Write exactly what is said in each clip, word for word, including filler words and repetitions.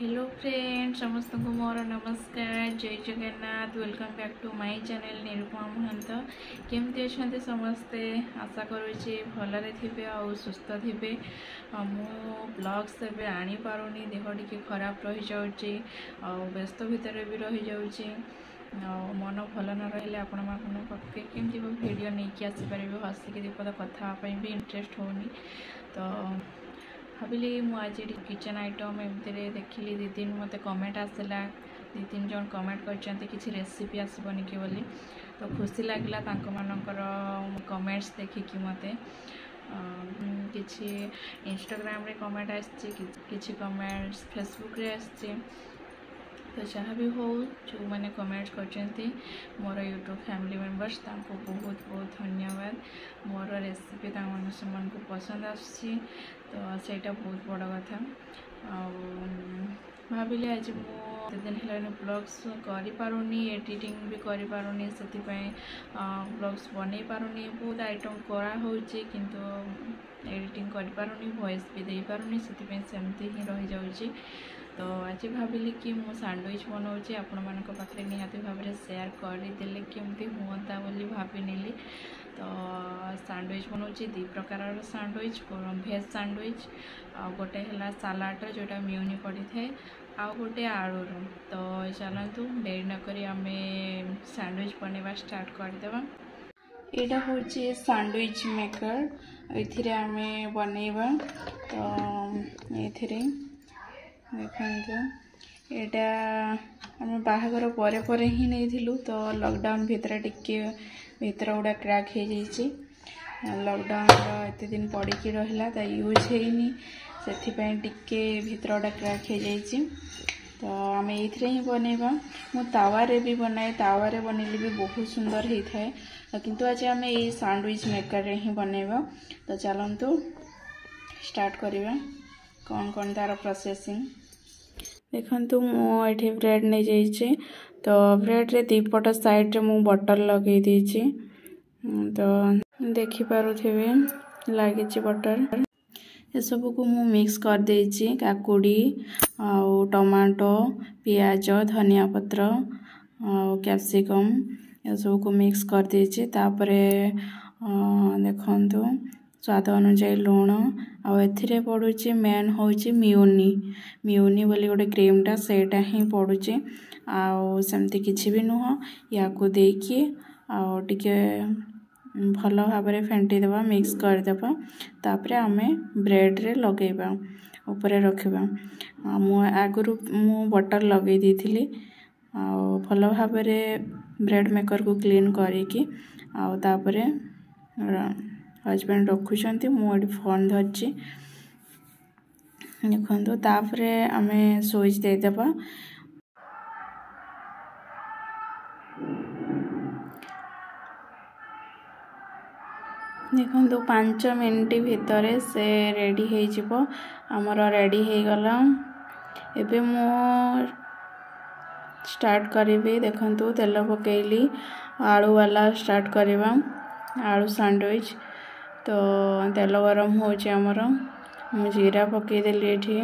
Hello friends समस्त को मोर नमस्कार जय Jagannath welcome back to my channel Nirupama Mahant केमती अच्छा समस्ते आशा करुँचे भलरे थे आ सुस्थ थे मु ब्लॉग्स एवं आनी पारुनी देह टी खराब रही जाऊँचे आ व्यस्त भितर भी रही जाऊँचे मन भल न रही आपण पाखे केमती वीडियो नहीं कि आसीपर हसिकी दीपद कथापी भी इंटरेस्ट होनी तो भाविली मुझे किचन आइटम एमती देखिली दी दिन मत कमेंट आसला दी तीन जन कमेंट कर किसी रेसिपी आसबनी कि बोली तो खुशी लगला मानकर कमेंट्स देखिकी मत किसी इंस्टाग्राम रे कमेंट आसी किसी कमेंट्स फेसबुक रे आसी तो जहाँ भी हो जो मैंने कमेंट कर मोर यूट्यूब फैमिली मेंबर्स तांको बहुत बहुत धन्यवाद मोर रेसिपी मन को पसंद आसी तो सेटा बहुत बड़ कथा भाविली आज मुझे दिन है ब्लॉग्स करूनी एडिटिंग भी करूनी से ब्लॉग्स बन पारुनी बहुत आइटम कराऊँचे किंतु एडिटिंग करूनी वॉइस भी दे पारुनी से सेमती ही रही जाऊँगी तो आज भाविली कि मु सैंडविच बनाऊँगी आपण मान पाखे निहाती भाव में शेयर करदे केमती हुआ बोली भाभी नेली तो सैंडविच बनाऊँगी दी प्रकार सैंडविच भेज सैंडविच आ गोटे है सालाड जोटा म्यूनी पड़ी थाए आ गोटे आलू तो चलतु डेरी नक आम सैंडविच बनवा स्टार्ट करदेवा यहाँ हूँ सैंडविच मेकर ये आम बनवा तो ये देखो यहाँ आम बाहागर परे परे ही नहीं तो लॉकडाउन भितर टिके भितर गुड़ा क्रैक हो जाइए लॉकडाउन एत दिन पड़ी रहा तो यूज होनी से टिके भितर गुड़ा क्रैक हो जाइए तो आम ये ही बनवा मु तावारे भी बनाए तावारे बनइले भी बहुत सुंदर होता है किंतु आज आम ये सैंडविच मेकर रे ही बनवा तो चलतु स्टार्ट करवा कौन कौन तार प्रोसेसिंग देखु मुझे ब्रेड नहीं जाइए तो ब्रेड रे दीपट साइड रे मु बटर लगे दीची तो देखिपे लगी बटर ये सब को मु मिक्स कर देची काकुड़ी आ टमाटो पियाज धनिया पत्र आ कैप्सिकम ये सब को मिक्स कर देची तापरे देखंतु स्वाद अनुसार लुण आउ पड़ुची मेन हूँ म्यूनी म्यूनी बोली गोटे क्रीमटा सेटा ही पड़ुची आउ सेमती किसी भी नुह या को देकी आउ टिके भल भाव में फेंटीदेवा मिक्स करदेवा तापर आम ब्रेड रे लगेबा ऊपर रखा मु आगुरी मु बटर लगे दी आउ भल भाव में ब्रेड मेकर को क्लीन करिकी आउ तापर हजबैंड रखुंट मुझे फोन धरची देखो तापर आम स्विच देदेबा देखो पांच मिनट भितर से रेडी हो आमर रेडी हो गला एबे मु स्टार्ट करी देखो तेल पकेली आलू वाला स्टार्ट करवा आलू सैंडविच तो तेल गरम होमर मु जीरा पकईदेली ये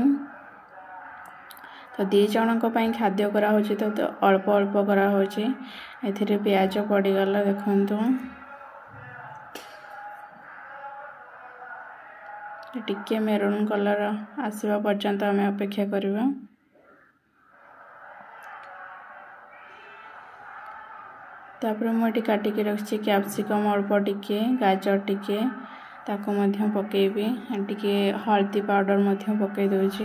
तो दी जन खाद्य करा तो, तो अल्प अल्प करा ए प्याज पड़गला देखु टिके मेरून कलर आसवा पर्यंत आम अपेक्षा करवा तापर मुझे काटिकी रखी कैप्सिकम अल्प टिके गाजर टिके ताको मध्य पकेबी टिके हल्दी पाउडर मध्य पकई दउची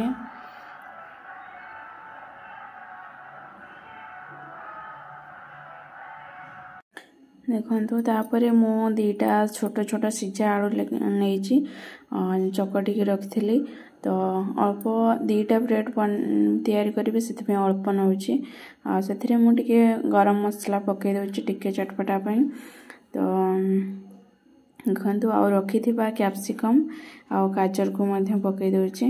देखंतु तापर मु दीटा छोट छोट सिझा आलू नहीं चकटिकी रखी तो अल्प दीटा ब्रेड तैयारी करी से अल्प नौची से मुझे गरम मसला पकई दूची टिके चटपटा तो देखु आउ रखी कैप्सिकम आउ गाजर को मध्य पकई दूची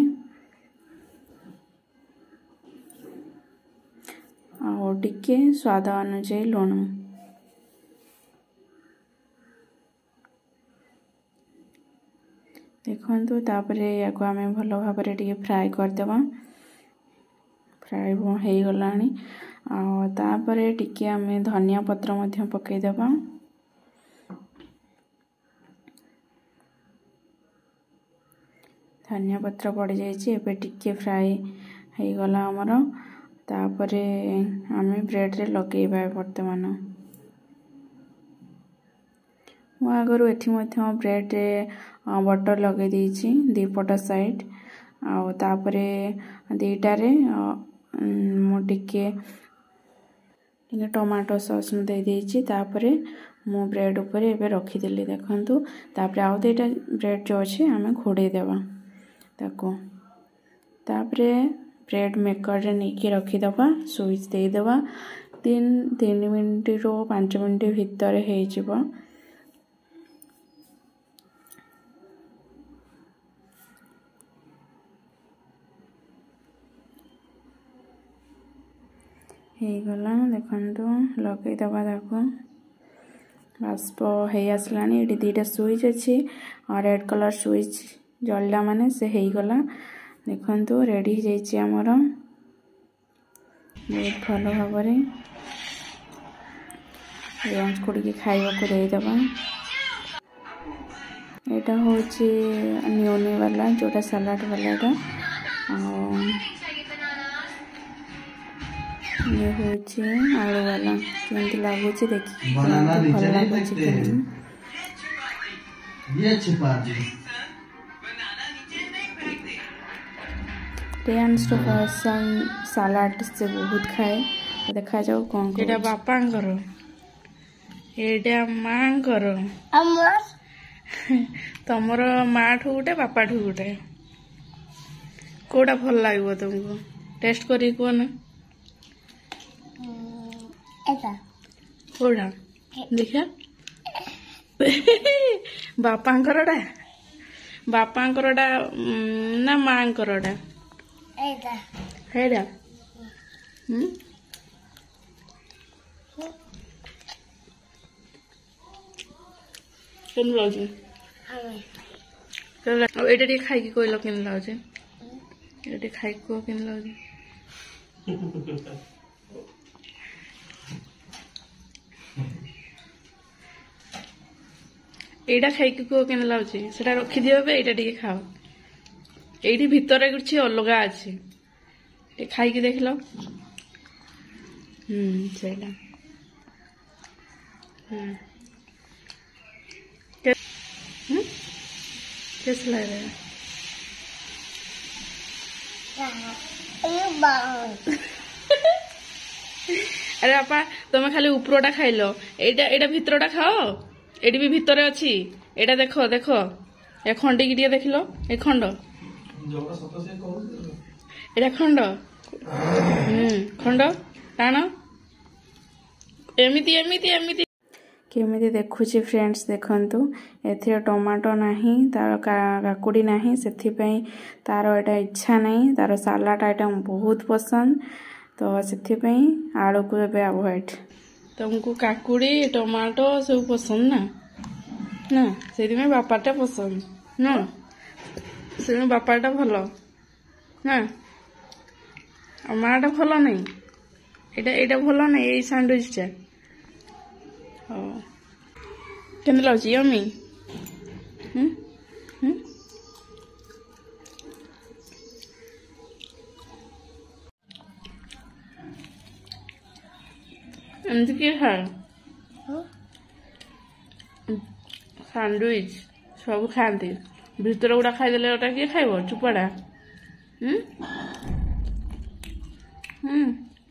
आउ टिके स्वाद अनुसार लुण देखु तापर या आम भल भाव में फ्राए करदेवा फ्राए हो गलानी। तापरे टिके आमे धनिया पत्र मध्य पकईदेवा। धनिया पत्र पड़ जाइए टिके फ्राए हो गला आमर। तापरे आमे ब्रेड रे लगेइबा वर्तमान मु आगरू एठी मध्य ब्रेड रे बटर लगे देइछि दीपट साइड। आ तापरे दीटारे मु टिके टिके टमाटो सॉस दे देइछि। तापरे मु ब्रेड ऊपर एबे रखी देली देखंतु। तापरे आउ देटा ब्रेड जो अछि आमे घोड़े देबा ताको। तापरे ब्रेड मेकर रे नेकी रखी दबा स्विच दे देबा। तीन तीन मिनट रो पाँच मिनट भीतर हे जिवो। हे गला देखंतु लगे दबा ताको। बाष्प हे आसलानी। एटी दीटा स्विच अछि और रेड कलर स्विच जलला माने से हे गला देखंतु रेडी हो जाइछि हमर बहुत भलो भाबरे। लंच कोडी खाइबा को दे दबा। एटा होछि नियोनी वाला जोटा सलाड वाला टा। ये होछि आलू वाला केमति लागुछि देखि बनाना भलो लागुछि कि ये छिपा दे। टेंस तो पर्सन सलाड से बहुत खाए। देखा जाओ कौन कौन एटा बापा करो एटा मां करो हमर तमर मां ठु गुटे बापा ठु गुटे कोडा भल लागबो तुमको टेस्ट करी कोन एटा कोडा देखा बापा करडा बापा करडा ना मां करडा एटा हेडा हम केन लाउजी हां चल एटा टे खाइ की कोइलो केन लाउजी एटा टे खाइ को केन लाउजी एटा खाइ की को केन लाउजी सेटा रखि दियो बे एटा टे खाओ। एठी भितरे कुछ अलगा अछि ए खाइ के देखलो हम सेटा हम के हम कैसा लग रहा है अरे आपा तुम खाली ऊपरटा खाइलो एटा एटा भितरटा खाओ। एटी भी भितरे अछि एटा देखो देखो ए खंडी की देखलो ए खंड एटा खंड हम्म खंड टाण एमिति एमिति एमिति केमिति देखुछि फ्रेंड्स देखंतु एथिरे टमाटो नाही तार काकुडी नाही सेथि पई तार एटा इच्छा नाही तार सलाड आइटम बहुत पसंद तो सेथि पई आलू को बे अवॉइड। तुमको काकुडी टमाटो सब पसंद ना ना सेथि में बापाटा पसंद ना से बापाटा भलो ना माटा भलो नहीं एटा एटा भलो नहीं ए सैंडविच टा ओ केन लाउची यम्मी हम हम एमती के खाए सैंडविच सब खाती भीतर गुड़ा खाईदे ओटा किए खाइब चुपाड़ा हम्म हम्म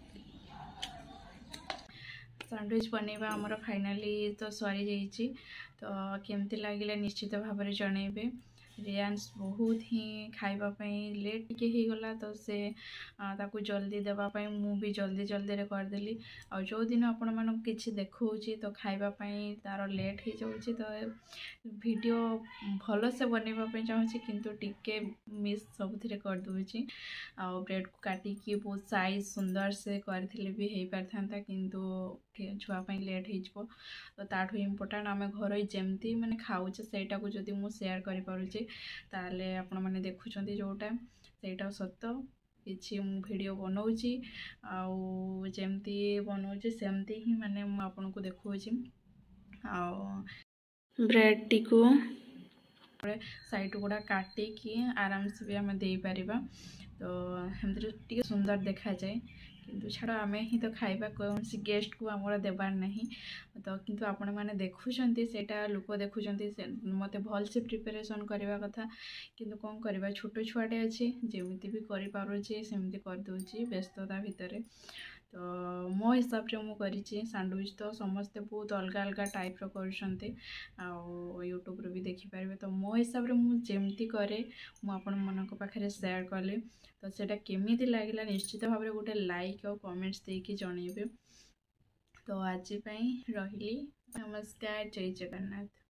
सैंडविच बनैबा हमर फाइनली तो सरी जाइछि। तो केमती लागिला निश्चित भाव में जनइबे। रियांस बहुत ही खाइबा पई लेट टिके ही गला तो से ताकू जल्दी देबा पई मु भी जल्दी जल्दी रे कर देली। आ जो दिन आपण मानक किछि देखौछि तो खाइबा पई तार लेट ही जाउछि तो वीडियो भलो से बनैबा पई चाहछि किंतु टिके मिस सबथिरे कर दोछि। आ ब्रेड को काटी की बहुत साइज सुंदर से करथिले भी हेई परथांता किंतु छुआ पई लेट ही जबो। तो ताठो इम्पोर्टेंट आमे घर जेमती माने खाउछे सेटा को जदी मु शेयर करि पारुछि ताले आपण माने देखुछंती जोटा सेटा सत्य किसी वीडियो बनाऊँगी आउ जमती बनाऊँगी सेमती ही माने मु आपन को देखौछि आउ ब्रेड टी को साइड गुड़ा काटिकी आराम से भी आम दे पारिबा तो हमती सुंदर देखा जाए किंतु छाड़ आम ही तो खाइबा कौन सी गेस्ट को आमर देवार नहीं तो किंतु आपण मैंने देखुंत से लोक देखुंत मत भल से प्रिपेरेसन करने कथा किंतु कौन करवा छोट छुआटे अच्छे जमी भी करें सेमती करदे व्यस्तता भितर तो मो हिसाब से मुझे सैंडविच तो समस्ते बहुत अलग अलग टाइप रो कर यूट्यूब रो भी देखिपारे तो मो हिसाब से मुझे करे मुझे पाखे शेयर कले तो सेटा केमी लगे निश्चित भाव में गोटे लाइक और कमेंट्स देके जनइबे तो आज रही नमस्कार जय जगन्नाथ।